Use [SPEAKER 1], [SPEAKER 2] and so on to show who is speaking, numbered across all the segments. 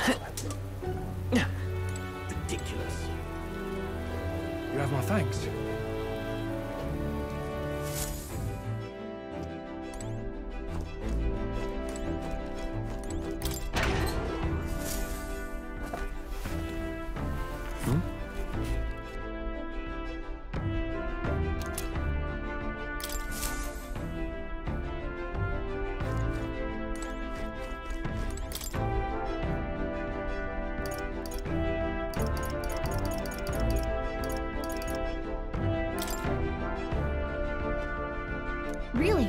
[SPEAKER 1] Ridiculous.
[SPEAKER 2] You have my thanks.
[SPEAKER 3] Really?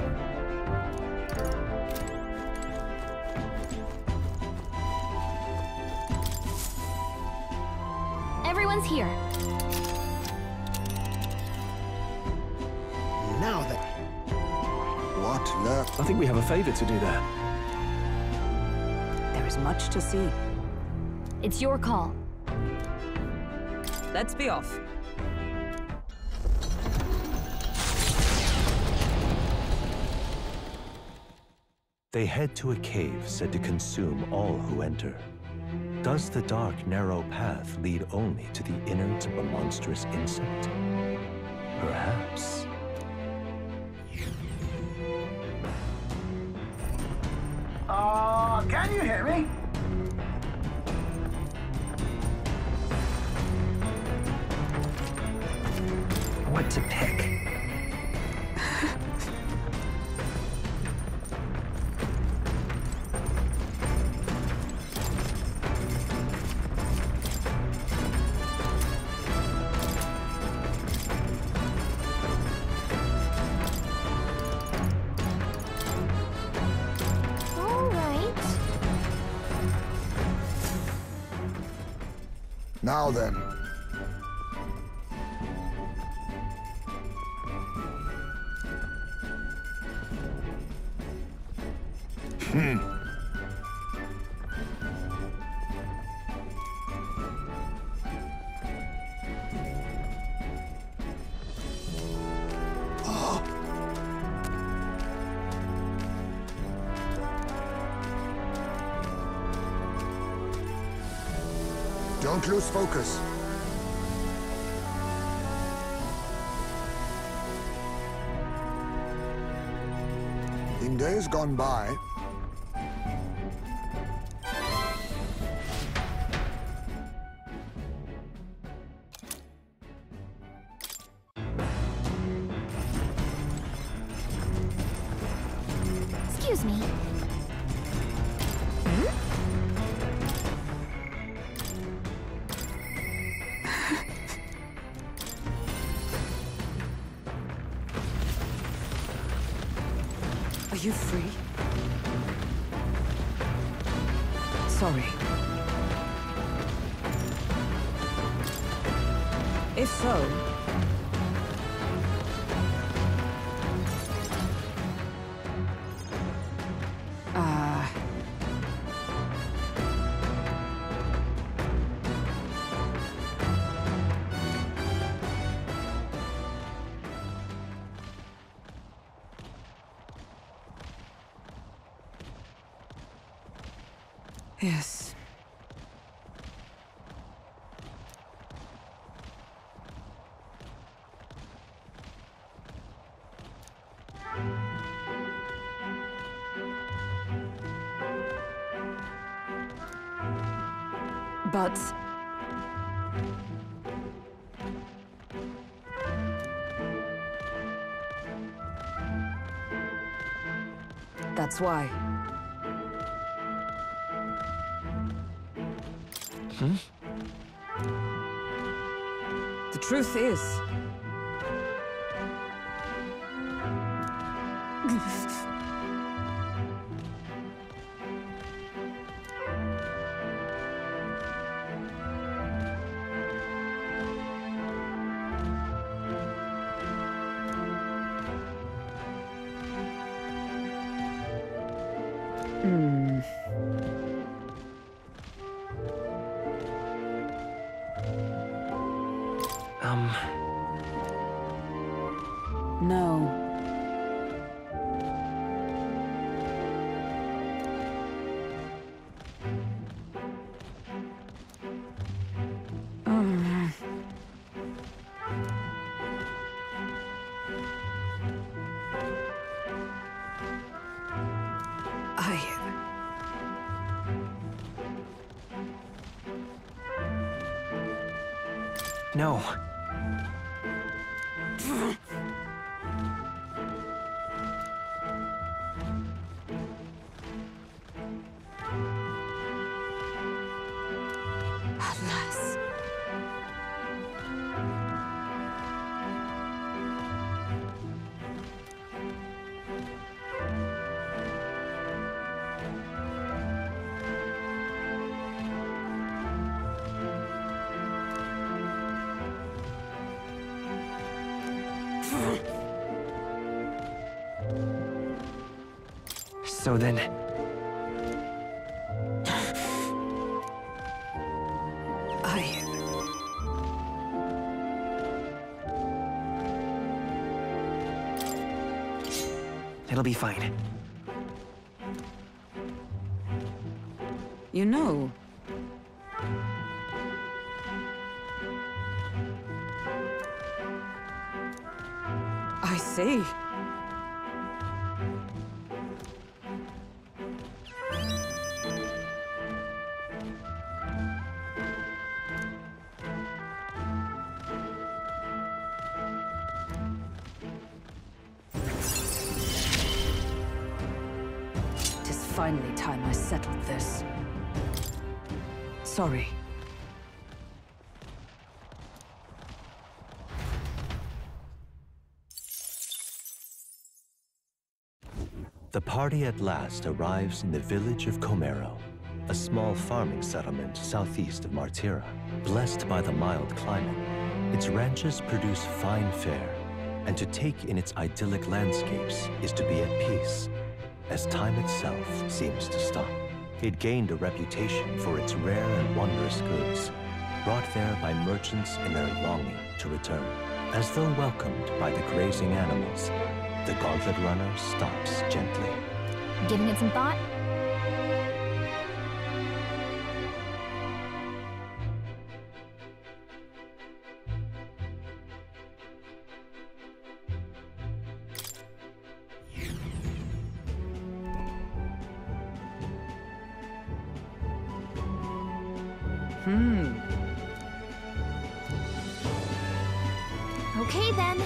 [SPEAKER 3] Everyone's here.
[SPEAKER 4] Now then. What the?
[SPEAKER 2] I think we have a favor to do there.
[SPEAKER 5] There is much to see.
[SPEAKER 3] It's your call.
[SPEAKER 5] Let's be off.
[SPEAKER 6] They head to a cave said to consume all who enter. Does the dark, narrow path lead only to the innards of a monstrous insect? Perhaps.
[SPEAKER 7] Can you hear me?
[SPEAKER 1] What to pick?
[SPEAKER 3] All right.
[SPEAKER 4] Now then. Don't lose focus. In days gone by,
[SPEAKER 3] Excuse me.
[SPEAKER 5] Are you free? Sorry. If so... Yes. But... that's why. The truth is... No.
[SPEAKER 1] No.
[SPEAKER 5] Alas.
[SPEAKER 1] So then... It'll be fine.
[SPEAKER 5] You know... I see. Finally time I settled this. Sorry.
[SPEAKER 6] The party at last arrives in the village of Comero, a small farming settlement southeast of Martira. Blessed by the mild climate, its ranches produce fine fare, and to take in its idyllic landscapes is to be at peace, as time itself seems to stop. It gained a reputation for its rare and wondrous goods, brought there by merchants in their longing to return. As though welcomed by the grazing animals, the Gauntlet Runner stops gently.
[SPEAKER 3] Giving it some thought? Okay then.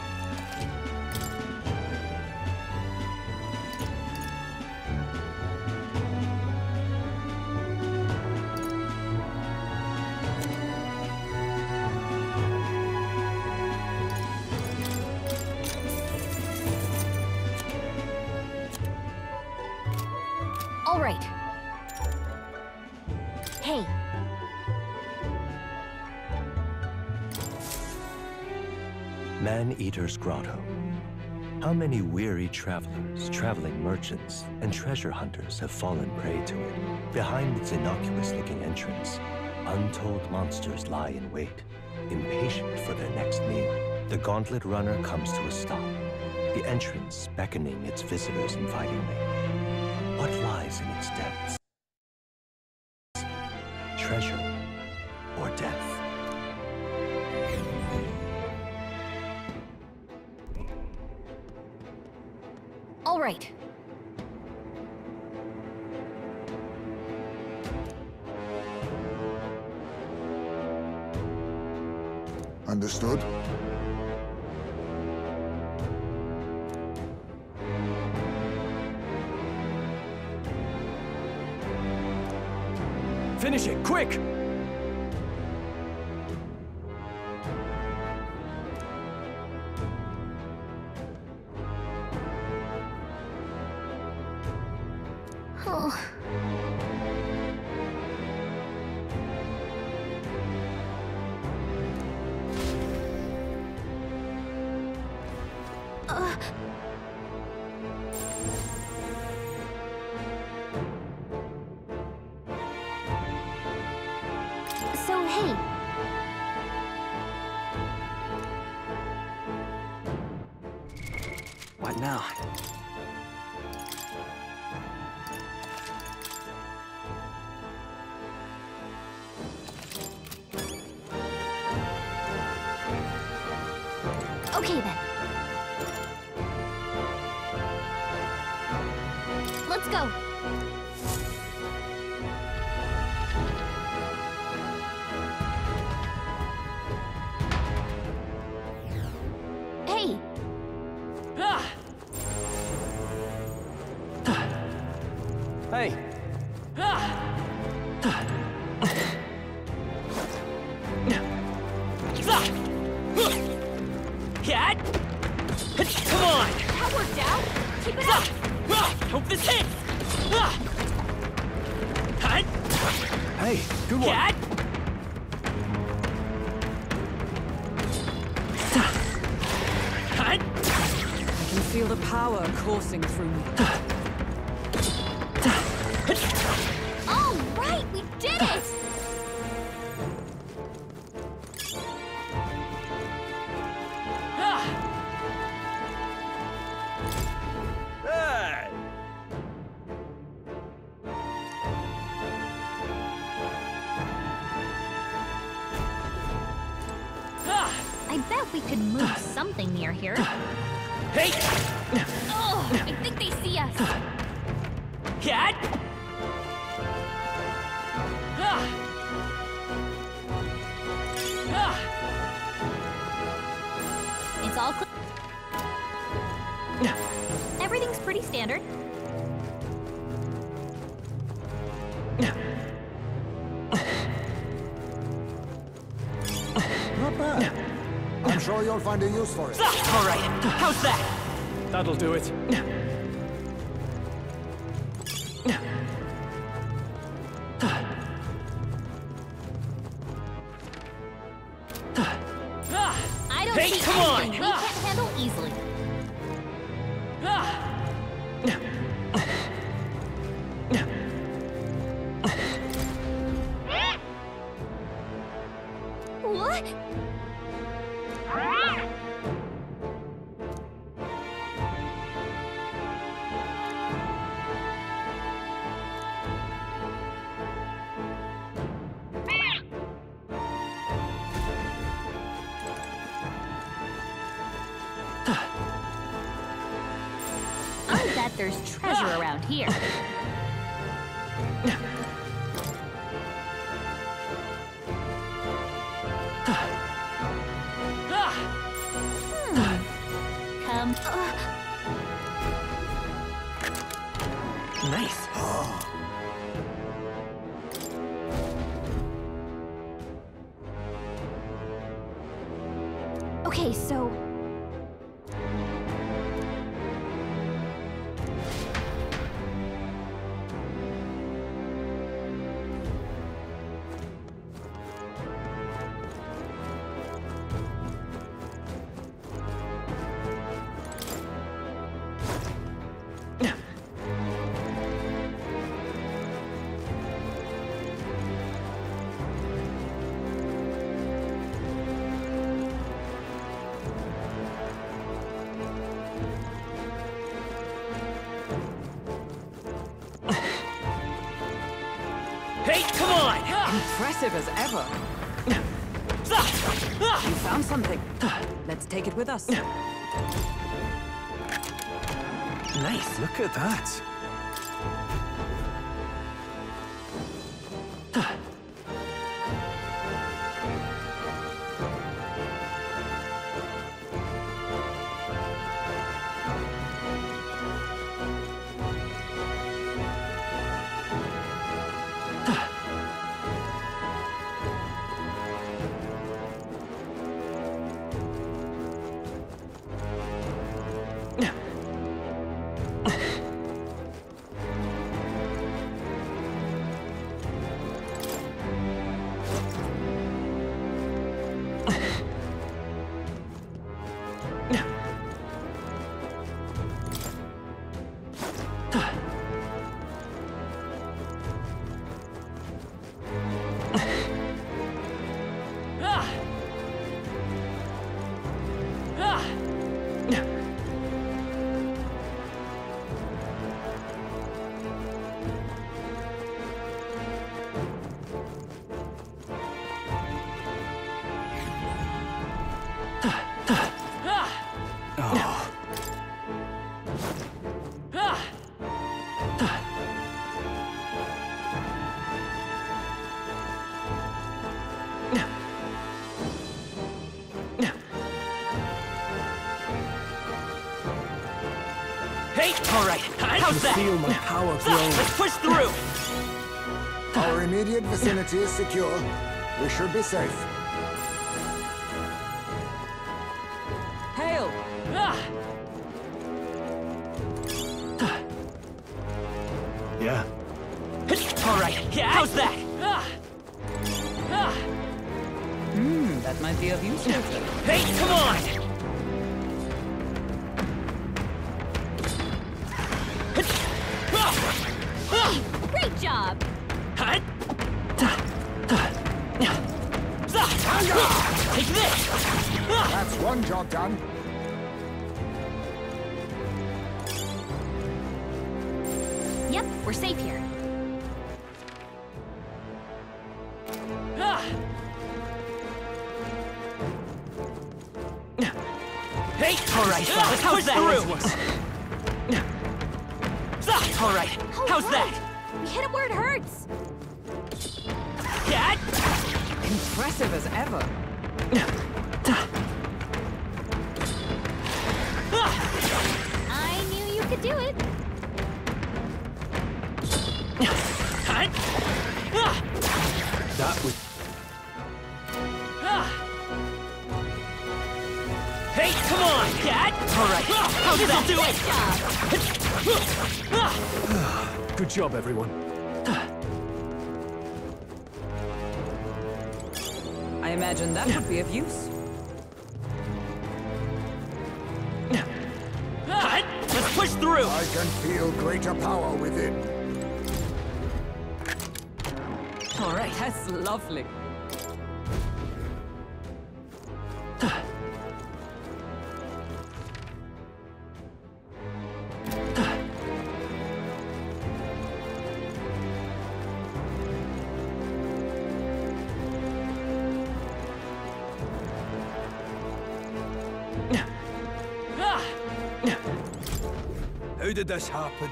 [SPEAKER 3] All right. Hey.
[SPEAKER 6] Man-Eater's Grotto. How many weary travelers, traveling merchants, and treasure hunters have fallen prey to it? Behind its innocuous-looking entrance, untold monsters lie in wait, impatient for their next meal. The Gauntlet Runner comes to a stop, the entrance beckoning its visitors invitingly. What lies in its depths? Treasure or death?
[SPEAKER 3] All right.
[SPEAKER 4] Understood?
[SPEAKER 2] Finish it, quick!
[SPEAKER 3] Oh. So, hey.
[SPEAKER 1] What now?
[SPEAKER 3] Okay then. Let's go. Hey!
[SPEAKER 2] Hey!
[SPEAKER 7] Come on!
[SPEAKER 3] That worked out! Keep it up!
[SPEAKER 7] Hope this hits!
[SPEAKER 2] Hey, good one!
[SPEAKER 5] I can feel the power coursing through me.
[SPEAKER 3] All right, we did it! I bet we could move something near here.
[SPEAKER 7] Hey!
[SPEAKER 3] Oh, I think they see us.
[SPEAKER 7] Cat!
[SPEAKER 3] It's all clear. Everything's pretty standard.
[SPEAKER 4] Not bad. I'm sure you'll find a use for it.
[SPEAKER 7] All right, how's that?
[SPEAKER 2] That'll do it.
[SPEAKER 3] I don't
[SPEAKER 7] Hey,
[SPEAKER 3] see
[SPEAKER 7] come on!
[SPEAKER 3] anything we can't handle easily. What? I bet there's treasure around here. Come.
[SPEAKER 1] Nice.
[SPEAKER 3] Okay, so...
[SPEAKER 7] Hey, come on!
[SPEAKER 5] Impressive as ever. You found something. Let's take it with us.
[SPEAKER 1] Nice.
[SPEAKER 2] Look at that.
[SPEAKER 7] How's that?
[SPEAKER 2] Feel my power grow.
[SPEAKER 7] Let's push through!
[SPEAKER 4] Our immediate vicinity is secure. We should be safe.
[SPEAKER 5] Hail!
[SPEAKER 7] Ah!
[SPEAKER 6] Yeah.
[SPEAKER 7] All right, how's that?
[SPEAKER 5] That might be of use later.
[SPEAKER 7] Hey, come on!
[SPEAKER 3] Great job!
[SPEAKER 7] Take this!
[SPEAKER 4] That's one job done.
[SPEAKER 3] Yep, we're safe here.
[SPEAKER 7] Hey, all right, let's push through! All right,
[SPEAKER 3] Oh,
[SPEAKER 7] how's
[SPEAKER 3] right.
[SPEAKER 7] that?
[SPEAKER 3] We hit it where it hurts.
[SPEAKER 7] Cat?
[SPEAKER 5] Impressive as ever.
[SPEAKER 3] I knew you could do it.
[SPEAKER 2] That was...
[SPEAKER 7] Hey, come on, Cat! All right, how's that?
[SPEAKER 3] Good job.
[SPEAKER 2] Good job, everyone.
[SPEAKER 5] I imagine that would be of use.
[SPEAKER 7] Let's push through!
[SPEAKER 4] I can feel greater power within.
[SPEAKER 5] All right, that's lovely.
[SPEAKER 2] How did this happen?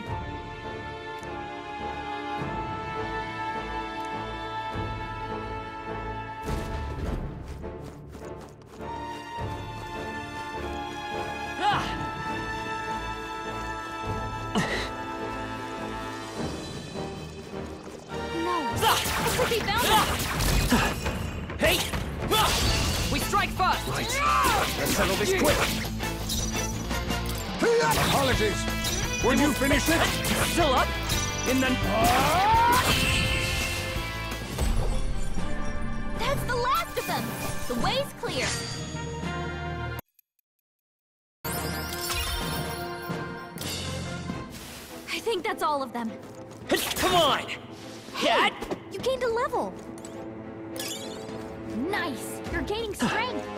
[SPEAKER 3] No, this would be bound.
[SPEAKER 7] Hey!
[SPEAKER 5] We strike first!
[SPEAKER 2] Let's settle this quick.
[SPEAKER 4] Apologies. Will you finish it?
[SPEAKER 7] Still up?
[SPEAKER 2] In the...
[SPEAKER 3] That's the last of them. The way's clear. I think that's all of them.
[SPEAKER 7] Come on! Cat?
[SPEAKER 3] You gained a level. Nice. You're gaining strength.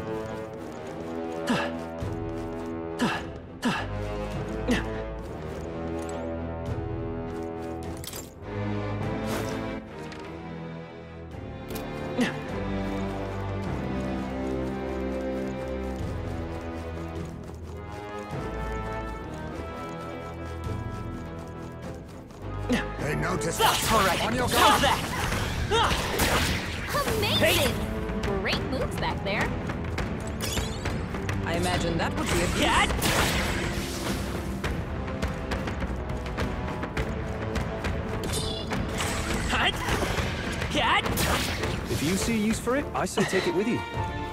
[SPEAKER 4] They noticed
[SPEAKER 7] All right,
[SPEAKER 4] On your
[SPEAKER 7] how's
[SPEAKER 4] guard.
[SPEAKER 7] that?
[SPEAKER 3] Amazing. Great moves back there.
[SPEAKER 5] I imagine that would be of use.
[SPEAKER 7] Cat? Cat? Cat?
[SPEAKER 2] If you see use for it, I say take it with you.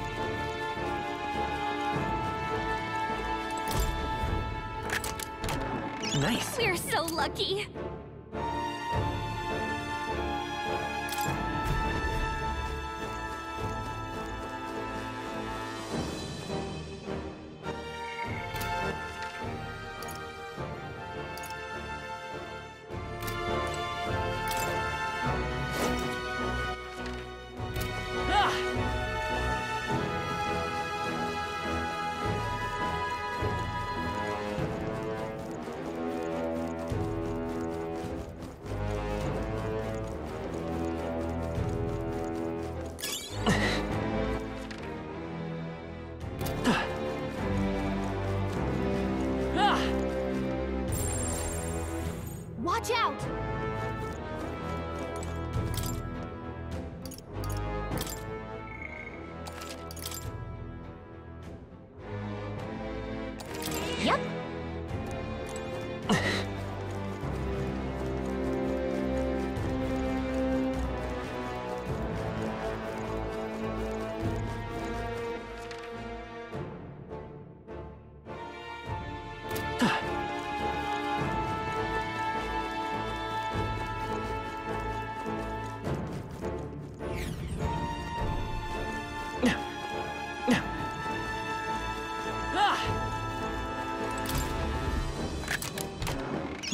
[SPEAKER 7] Nice.
[SPEAKER 3] We're so lucky.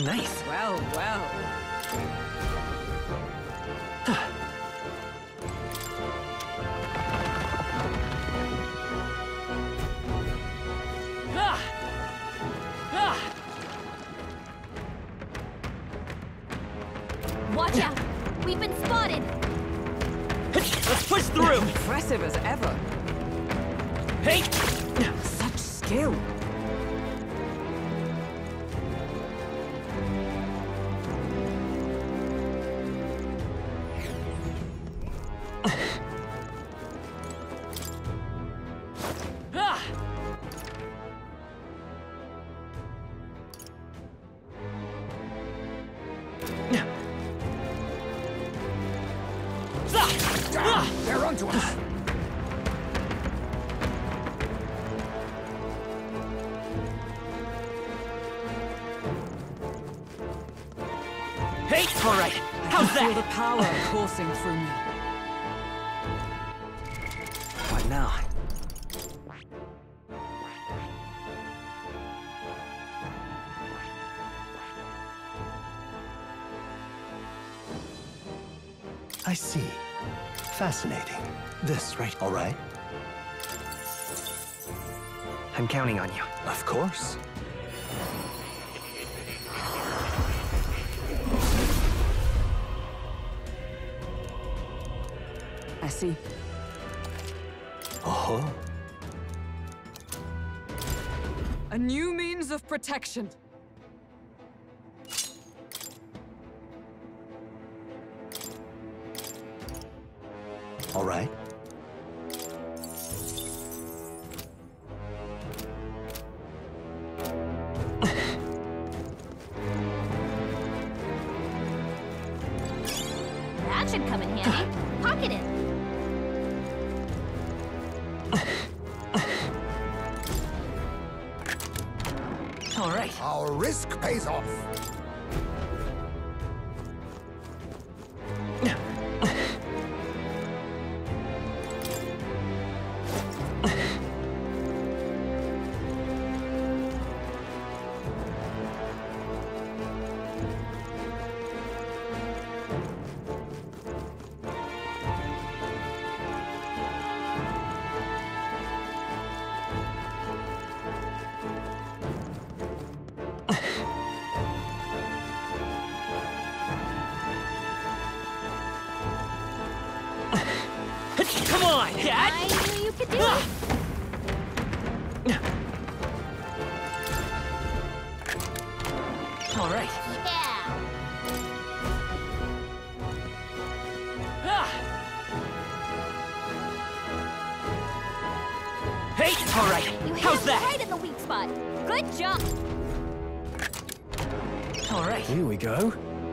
[SPEAKER 1] Nice.
[SPEAKER 5] Well, well.
[SPEAKER 3] Watch out! We've been spotted!
[SPEAKER 7] Let's push through!
[SPEAKER 5] Impressive as ever.
[SPEAKER 7] Hey!
[SPEAKER 5] Such skill.
[SPEAKER 4] They're onto us!
[SPEAKER 7] Hey! All right. How's
[SPEAKER 5] Feel the
[SPEAKER 7] that?
[SPEAKER 5] power coursing through me.
[SPEAKER 1] What now?
[SPEAKER 6] I see. Fascinating. This, right? All right.
[SPEAKER 1] I'm counting on you.
[SPEAKER 6] Of course.
[SPEAKER 5] I see.
[SPEAKER 6] Oh.
[SPEAKER 5] A new means of protection.
[SPEAKER 6] All right.
[SPEAKER 3] That should come in handy. Pocket it.
[SPEAKER 1] All right.
[SPEAKER 4] Our risk pays off.
[SPEAKER 7] Come on, Cat!
[SPEAKER 3] I knew you could do it!
[SPEAKER 1] All right.
[SPEAKER 3] Yeah!
[SPEAKER 7] Hey! All right.
[SPEAKER 3] You hit
[SPEAKER 7] How's
[SPEAKER 3] him
[SPEAKER 7] that?
[SPEAKER 3] right in the weak spot. Good job!
[SPEAKER 1] All right.
[SPEAKER 2] Here we go.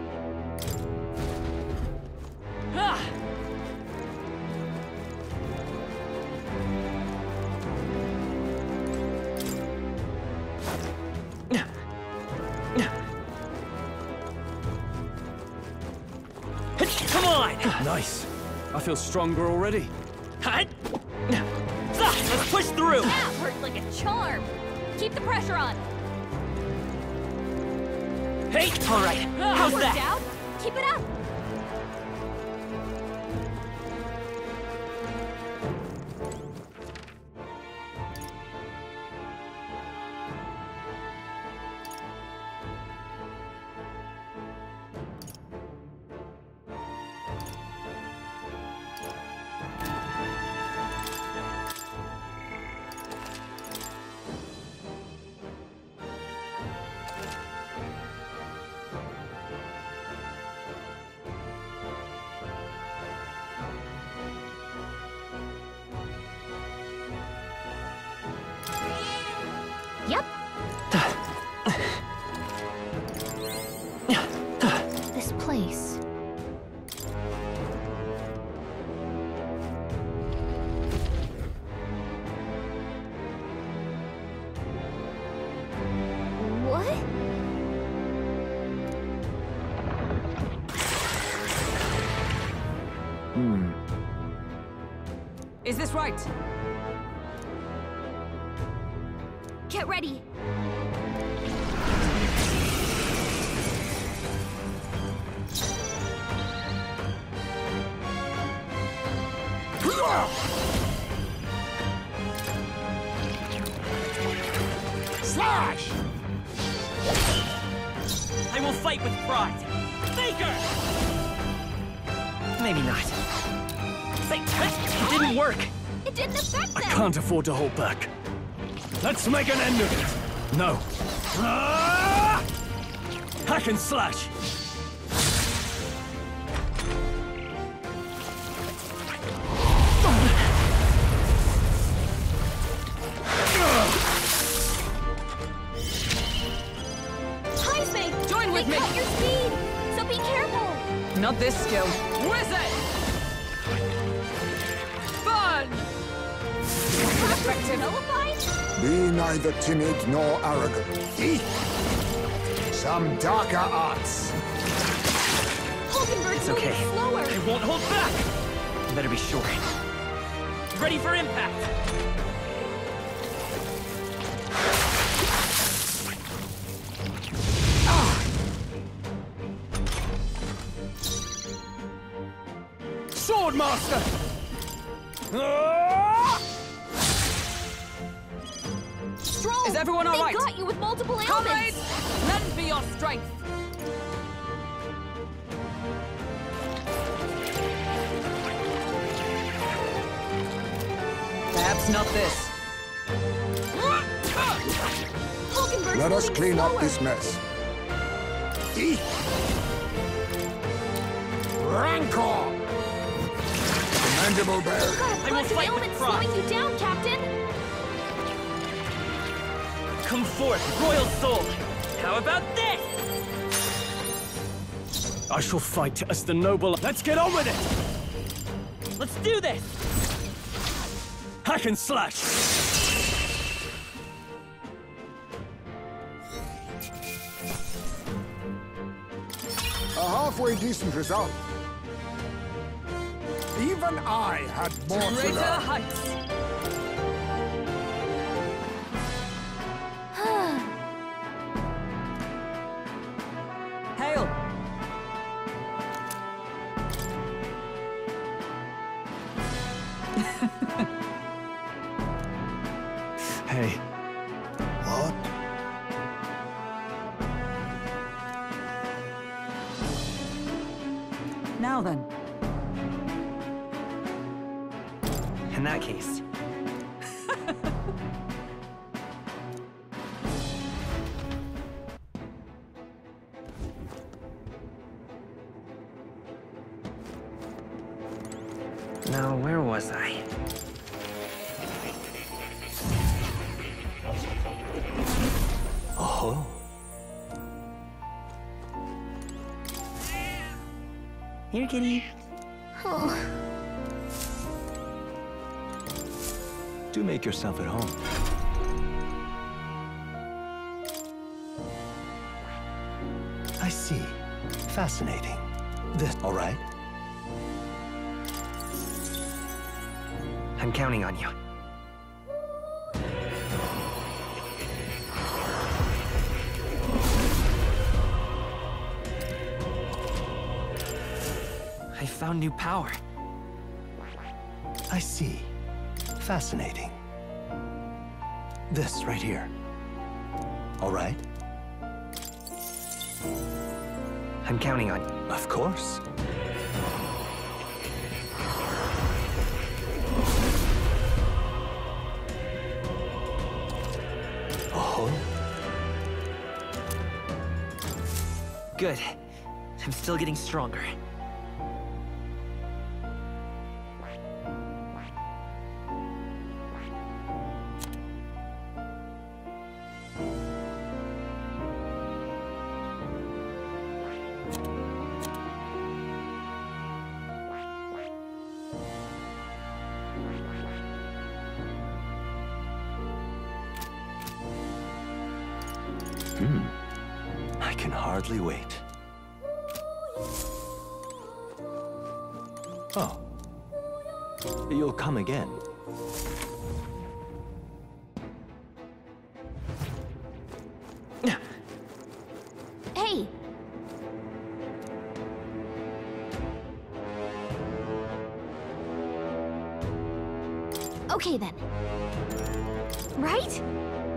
[SPEAKER 7] Come on!
[SPEAKER 2] Nice. I feel stronger already.
[SPEAKER 7] Hut! Let's push through!
[SPEAKER 3] That worked like a charm! Keep the pressure on!
[SPEAKER 7] Hey! All right. How's
[SPEAKER 3] Worked
[SPEAKER 7] that?
[SPEAKER 3] out? Keep it up! Yep. This place. What?
[SPEAKER 5] Is this right?
[SPEAKER 3] Get ready.
[SPEAKER 7] Slash! I will fight with pride. Faker!
[SPEAKER 1] Maybe not.
[SPEAKER 7] It didn't work.
[SPEAKER 3] It didn't affect
[SPEAKER 2] I
[SPEAKER 3] them!
[SPEAKER 2] can't afford to hold back. Let's make an end of it. No. Hack and slash.
[SPEAKER 3] Heisman!
[SPEAKER 5] Join with
[SPEAKER 3] they
[SPEAKER 5] me.
[SPEAKER 3] cut your speed! So be careful!
[SPEAKER 5] Not this skill. Wizard! Fun!
[SPEAKER 3] Effective. Nullified?
[SPEAKER 4] Be neither timid nor arrogant. Some darker arts.
[SPEAKER 3] Hulkenberg's
[SPEAKER 1] It's okay.
[SPEAKER 3] moving slower!
[SPEAKER 7] I won't hold back.
[SPEAKER 1] You better be sure.
[SPEAKER 7] Ready for impact.
[SPEAKER 2] Swordmaster!
[SPEAKER 3] Strong!
[SPEAKER 5] Is everyone all
[SPEAKER 3] they
[SPEAKER 5] right?
[SPEAKER 3] got you with multiple
[SPEAKER 5] Comrades,
[SPEAKER 3] ailments!
[SPEAKER 5] lend me your strength. Perhaps not this.
[SPEAKER 3] Hulkenberg's
[SPEAKER 4] Let us
[SPEAKER 3] moving
[SPEAKER 4] clean up
[SPEAKER 3] slower.
[SPEAKER 4] this mess. Rancor! Commendable bear.
[SPEAKER 3] You've got a
[SPEAKER 7] I will
[SPEAKER 3] bunch of
[SPEAKER 7] fight with
[SPEAKER 3] ailments
[SPEAKER 7] pride.
[SPEAKER 3] slowing you down, Captain!
[SPEAKER 7] Come forth, royal soul. How about this?
[SPEAKER 2] I shall fight as the noble. Let's get on with it!
[SPEAKER 7] Let's do this.
[SPEAKER 2] Hack and slash!
[SPEAKER 4] A halfway decent result. Even I had more to
[SPEAKER 5] Greater
[SPEAKER 4] learn.
[SPEAKER 5] heights. Hail.
[SPEAKER 2] Hey,
[SPEAKER 4] What?
[SPEAKER 5] Now then.
[SPEAKER 1] In that case, now where was I?
[SPEAKER 6] Oh,
[SPEAKER 1] Here, kitty.
[SPEAKER 6] do make yourself at home. I see. Fascinating. This, all right?
[SPEAKER 1] I'm counting on you. I found new power.
[SPEAKER 6] I see. Fascinating. This right here. All right?
[SPEAKER 1] I'm counting on you.
[SPEAKER 6] Of course. Oh,
[SPEAKER 1] Good. I'm still getting stronger.
[SPEAKER 6] I can hardly wait. Oh. You'll come again.
[SPEAKER 3] Hey! Okay then. Right?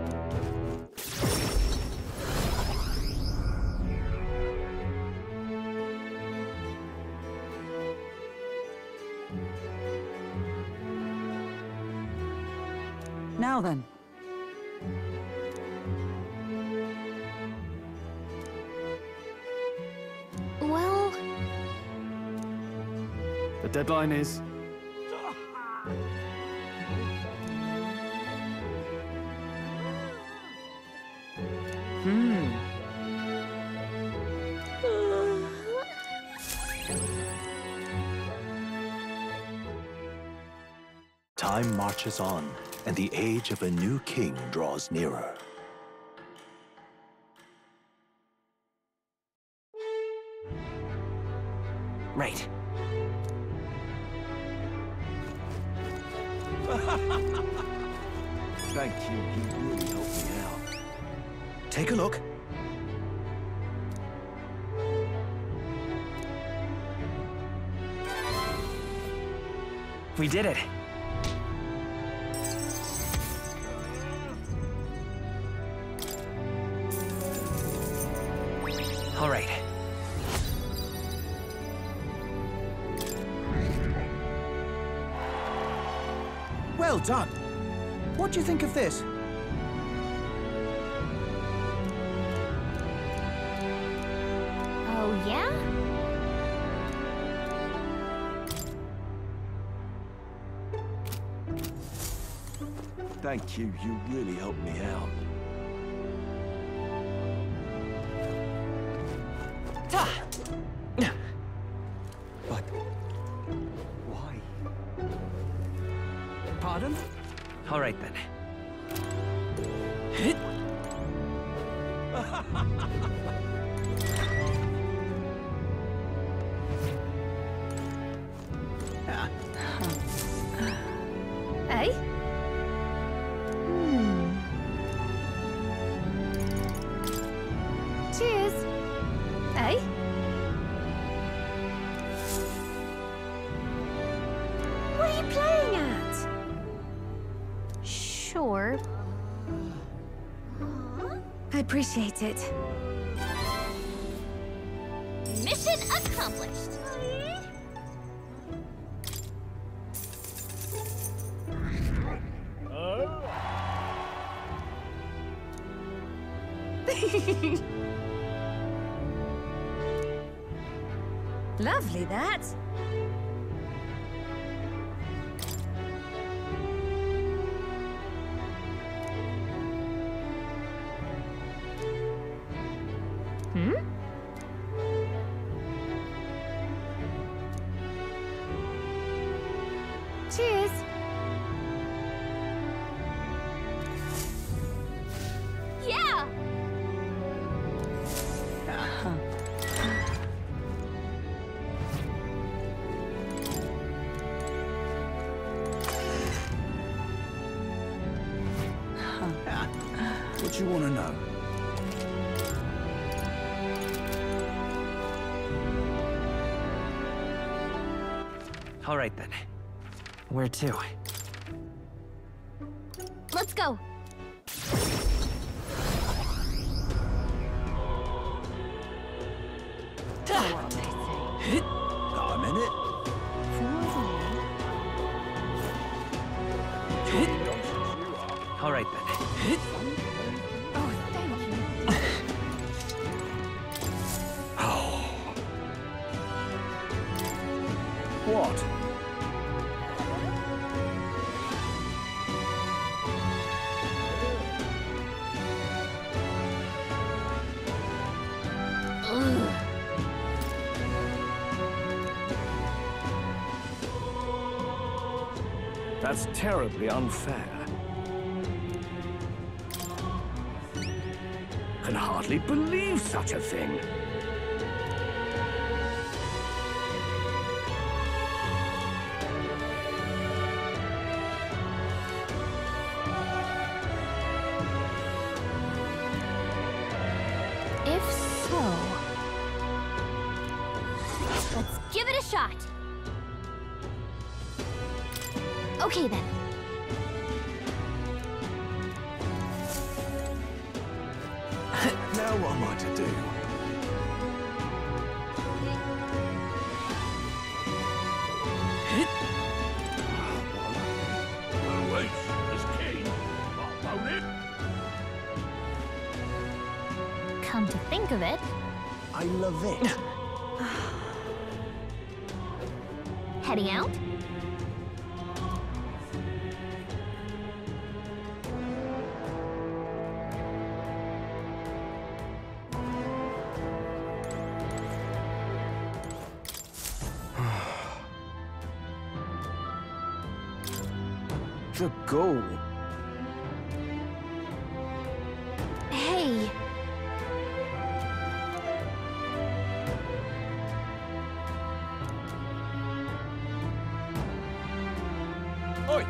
[SPEAKER 5] Now then.
[SPEAKER 3] Well,
[SPEAKER 2] The deadline is...
[SPEAKER 6] Time marches on, and the age of a new king draws nearer.
[SPEAKER 1] Right.
[SPEAKER 2] Thank you, you really helped me out.
[SPEAKER 6] Take a look.
[SPEAKER 1] We did it. All right.
[SPEAKER 8] Well done. What do you think of this?
[SPEAKER 3] oh yeah?
[SPEAKER 2] Thank you, you really helped me out. But... why?
[SPEAKER 8] Pardon?
[SPEAKER 1] All right then.
[SPEAKER 3] Eh? Cheers. Eh? What are you playing at? Sure. I appreciate it. Mission accomplished. Lovely, that. Cheers. Yeah.
[SPEAKER 8] What do you want to know?
[SPEAKER 1] All right then. Where to?
[SPEAKER 3] Let's go.
[SPEAKER 8] Got a minute?
[SPEAKER 1] All right then.
[SPEAKER 3] Oh, thank you.
[SPEAKER 8] What?
[SPEAKER 2] That's terribly unfair. Can hardly believe such a thing.
[SPEAKER 3] If so, let's give it a shot. Okay then.
[SPEAKER 8] Now what am I to do?
[SPEAKER 3] Come to think of it,
[SPEAKER 8] I love it.
[SPEAKER 3] heading out?
[SPEAKER 8] The goal.
[SPEAKER 3] Hey!
[SPEAKER 8] Oi!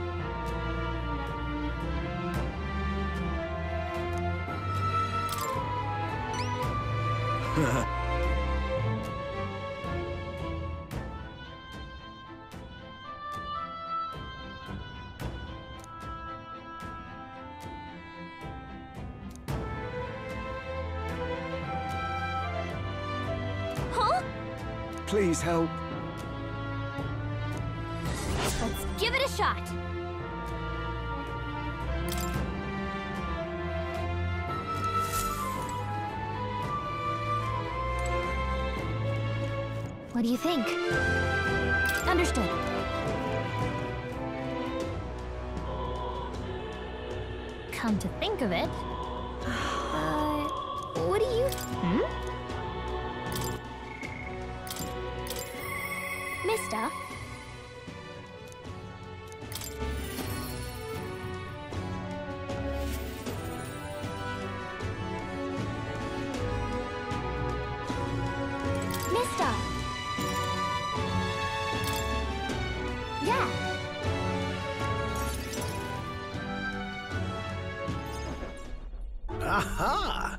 [SPEAKER 3] Huh?
[SPEAKER 8] Please help.
[SPEAKER 3] Let's give it a shot. What do you think? Understood. Come to think of it, what do you... Mister? Mister? Yeah.
[SPEAKER 8] Aha!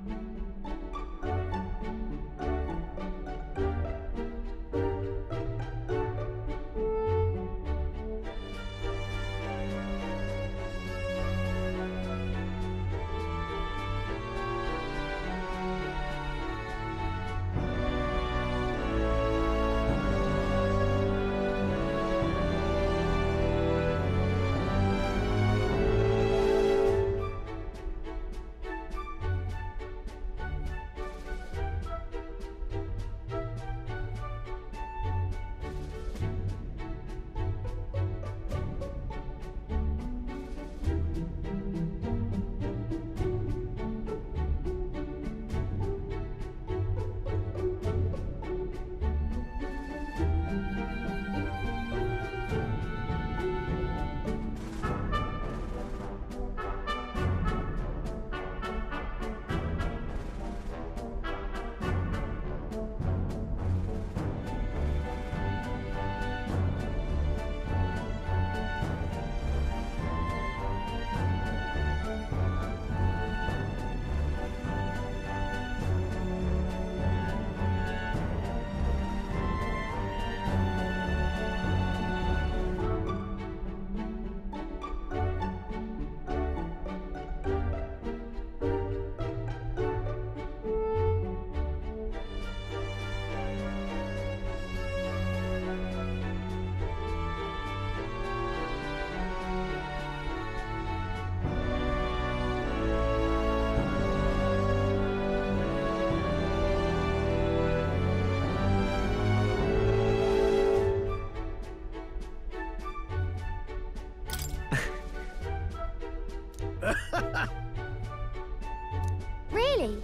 [SPEAKER 3] Really?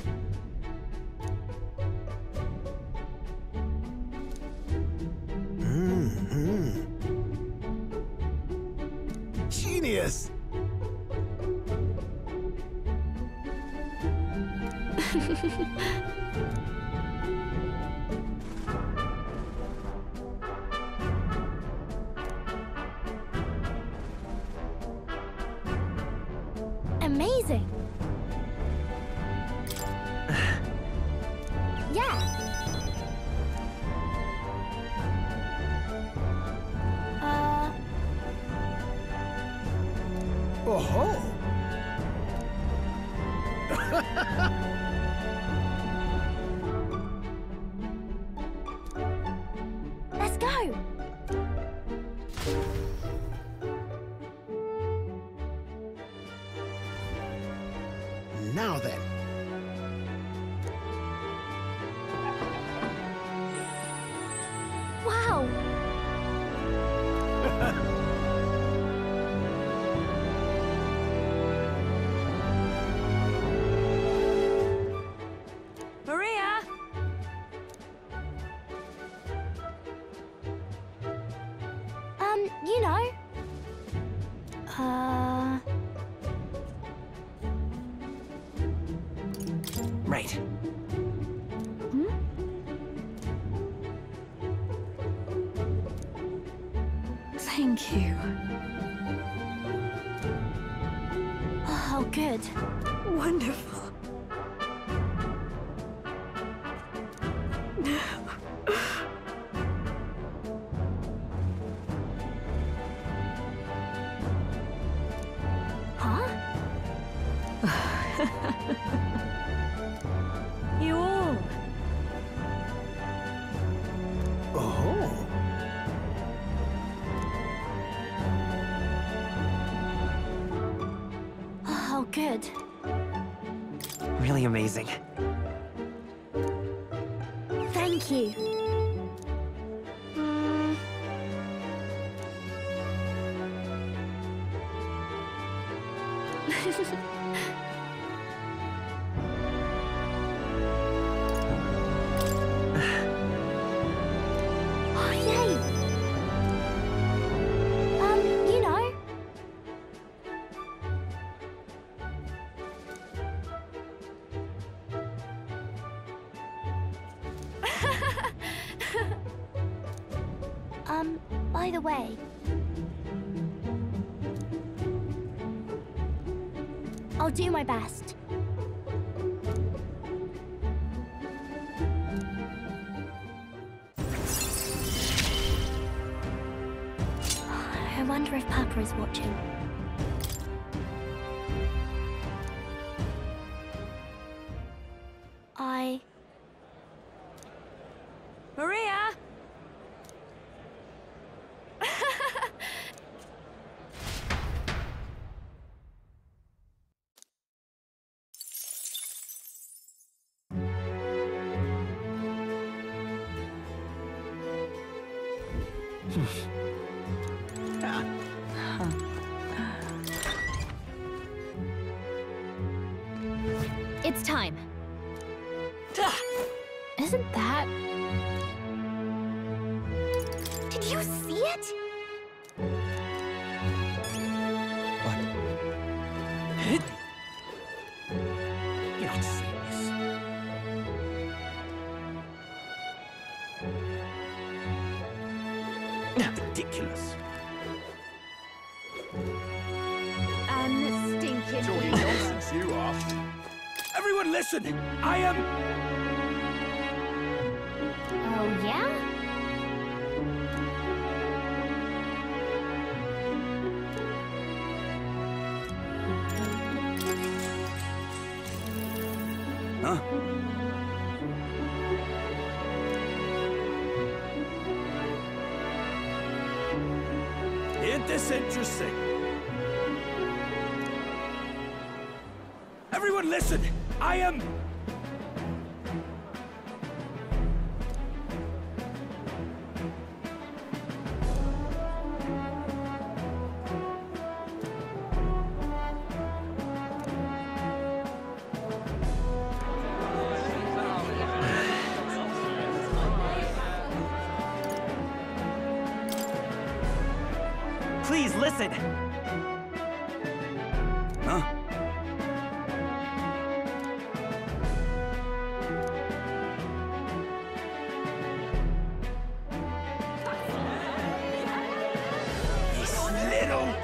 [SPEAKER 8] Genius!
[SPEAKER 3] Amazing. Yeah.
[SPEAKER 8] Oh-ho!
[SPEAKER 3] go.
[SPEAKER 8] Now then.
[SPEAKER 3] Wow.
[SPEAKER 5] Maria!
[SPEAKER 3] You know.
[SPEAKER 1] Right.
[SPEAKER 3] Hmm?
[SPEAKER 5] Thank you.
[SPEAKER 3] Oh, good.
[SPEAKER 5] Wonderful.
[SPEAKER 3] Huh?
[SPEAKER 5] You all.
[SPEAKER 8] Oh.
[SPEAKER 3] Oh, good.
[SPEAKER 1] Really amazing.
[SPEAKER 3] Thank you. Mm. Oh, yay! You know. By the way. I'll do my best. I wonder if Papa is watching.
[SPEAKER 5] Maria!
[SPEAKER 3] It's time. Isn't that... Did you see it?
[SPEAKER 8] You're not serious. Ridiculous.
[SPEAKER 5] And stinking.
[SPEAKER 2] Talking nonsense, you are. Everyone listen! I am...
[SPEAKER 3] Oh, yeah?
[SPEAKER 2] Huh? Ain't this interesting? Everyone listen! I am...
[SPEAKER 1] Please listen!
[SPEAKER 2] Huh? This little...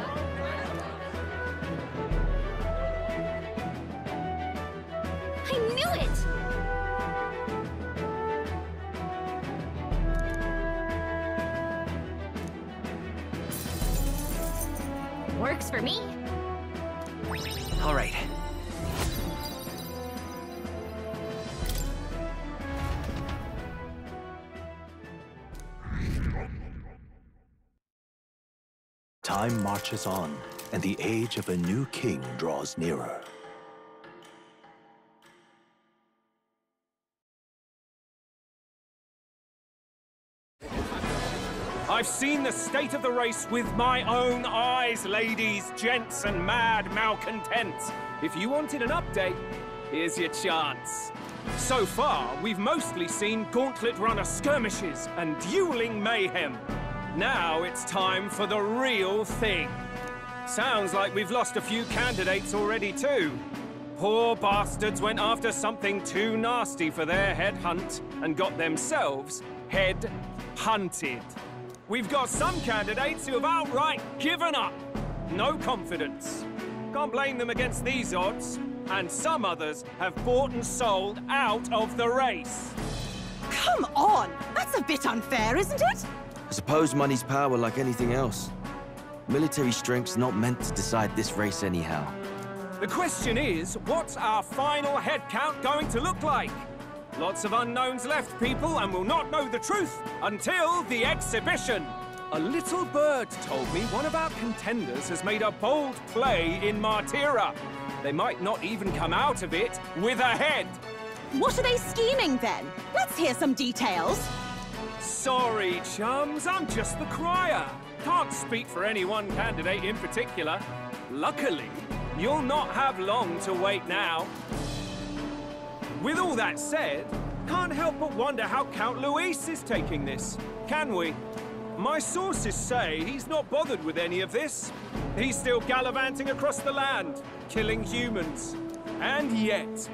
[SPEAKER 3] I knew it! Works for me.
[SPEAKER 1] All right.
[SPEAKER 6] Time marches on, and the age of a new king draws nearer.
[SPEAKER 2] I've seen the state of the race with my own eyes, ladies, gents, and mad malcontents. If you wanted an update, here's your chance. So far, we've mostly seen Gauntlet Runner skirmishes and dueling mayhem. Now it's time for the real thing. Sounds like we've lost a few candidates already too. Poor bastards went after something too nasty for their head hunt and got themselves head hunted. We've got some candidates who have outright given up. No confidence. Can't blame them against these odds. And some others have bought and sold out of the race.
[SPEAKER 9] Come on! That's a bit unfair, isn't it?
[SPEAKER 10] I suppose money's power like anything else. Military strength's not meant to decide this race anyhow.
[SPEAKER 2] The question is, what's our final head count going to look like? Lots of unknowns left, people, and we'll not know the truth until the exhibition. A little bird told me one of our contenders has made a bold play in Martira. They might not even come out of it with a head.
[SPEAKER 9] What are they scheming then? Let's hear some details.
[SPEAKER 2] Sorry, chums, I'm just the crier. Can't speak for any one candidate in particular. Luckily, you'll not have long to wait now. With all that said, can't help but wonder how Count Luis is taking this, can we? My sources say he's not bothered with any of this. He's still gallivanting across the land, killing humans. And yet,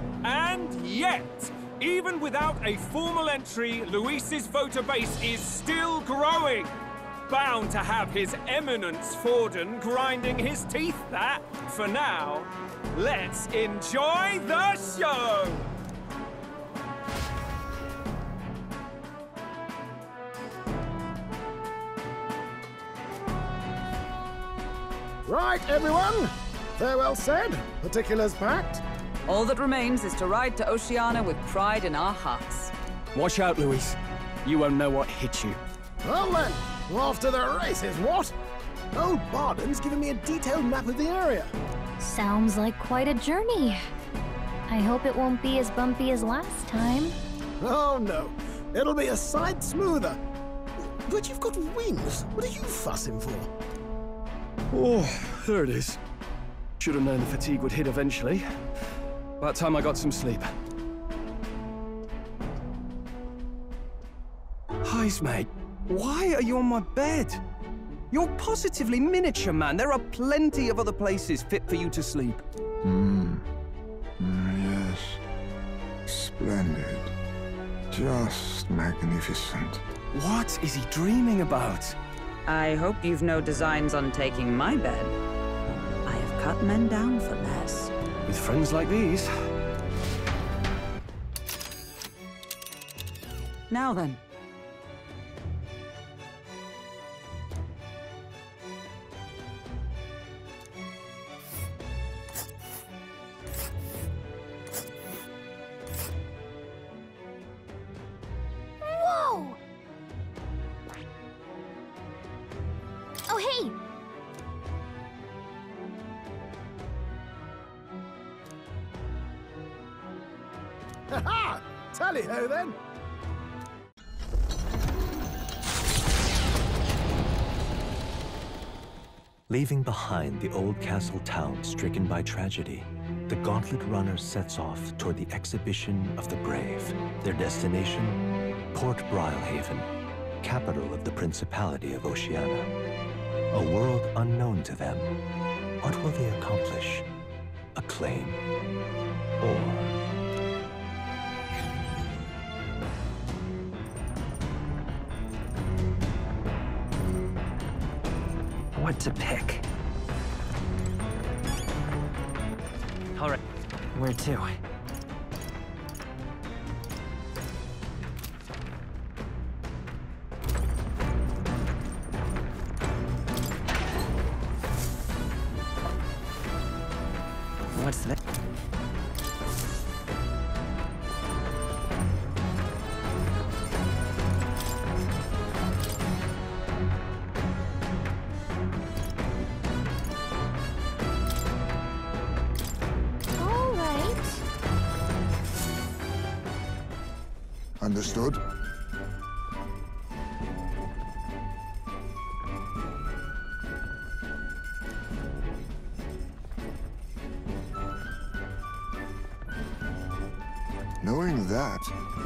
[SPEAKER 2] even without a formal entry, Luis's voter base is still growing. Bound to have His Eminence Forden grinding his teeth, that. For now, let's enjoy the show!
[SPEAKER 8] Right, everyone. Farewell said, particulars packed.
[SPEAKER 5] All that remains is to ride to Oceania with pride in our hearts.
[SPEAKER 2] Watch out, Luis. You won't know what hit you.
[SPEAKER 8] Well then, we're off to the races, what? Old Barden's given me a detailed map of the area.
[SPEAKER 3] Sounds like quite a journey. I hope it won't be as bumpy as last time.
[SPEAKER 8] Oh no, it'll be a sight smoother. But you've got wings. What are you fussing for?
[SPEAKER 2] Oh, there it is. Should have known the fatigue would hit eventually. About time I got some sleep. Heis, mate. Why are you on my bed? You're positively miniature, man. There are plenty of other places fit for you to sleep.
[SPEAKER 4] Yes. Splendid. Just magnificent.
[SPEAKER 2] What is he dreaming about?
[SPEAKER 5] I hope you've no designs on taking my bed. I have cut men down for less.
[SPEAKER 2] With friends like these.
[SPEAKER 5] Now then.
[SPEAKER 3] Whoa! Oh, hey!
[SPEAKER 8] Ha-ha! Tally-ho then!
[SPEAKER 6] Leaving behind the old castle town stricken by tragedy, the Gauntlet Runner sets off toward the exhibition of the brave. Their destination, Port Brilehaven, capital of the Principality of Oceania. A world unknown to them. What will they accomplish? Acclaim? Or...
[SPEAKER 1] What to pick? All right, where to? What's that?
[SPEAKER 4] Understood. Knowing that,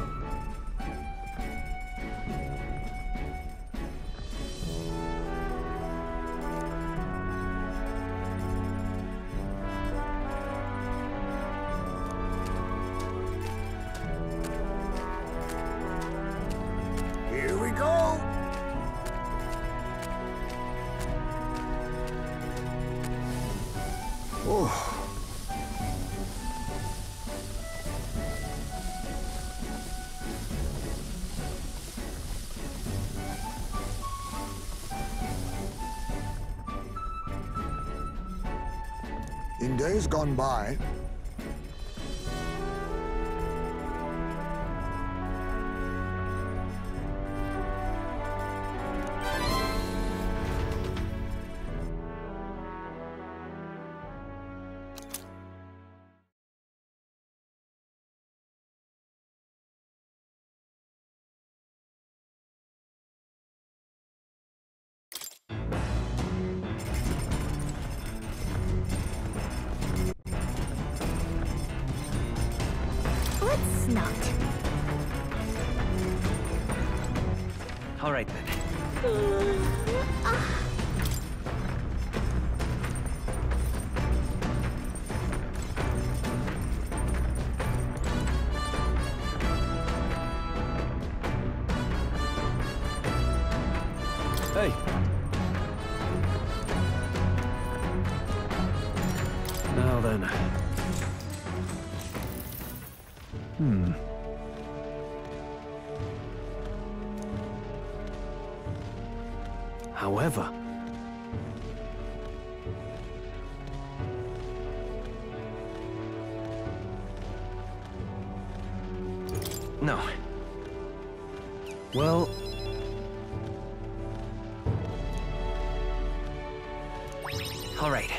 [SPEAKER 4] here we go. Oh. In days gone by,
[SPEAKER 3] Let's not.
[SPEAKER 1] All right then.
[SPEAKER 6] Hey! Now then. However,
[SPEAKER 1] No.
[SPEAKER 6] well,
[SPEAKER 1] All right.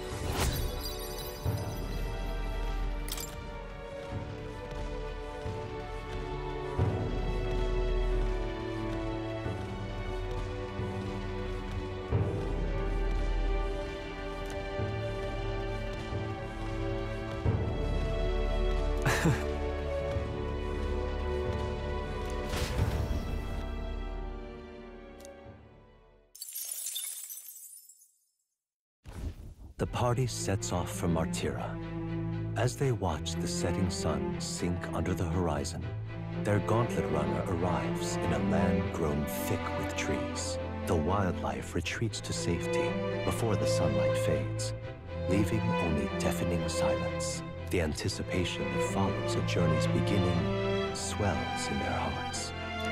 [SPEAKER 6] the party sets off for Martira. As they watch the setting sun sink under the horizon, their gauntlet runner arrives in a land grown thick with trees. The wildlife retreats to safety before the sunlight fades, leaving only deafening silence. The anticipation that follows a journey's beginning swells in their hearts.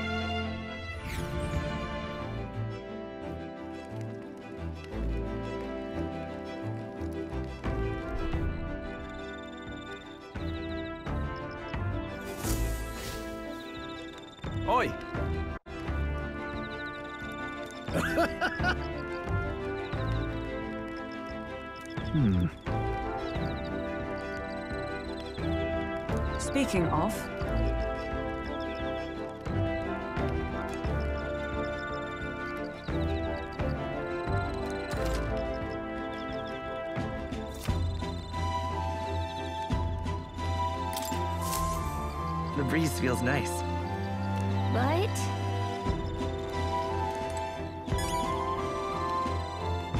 [SPEAKER 1] Oi!
[SPEAKER 5] Speaking of,
[SPEAKER 1] The breeze feels nice.
[SPEAKER 3] But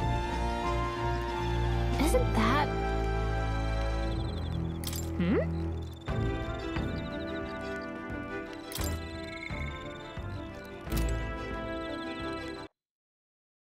[SPEAKER 3] isn't that...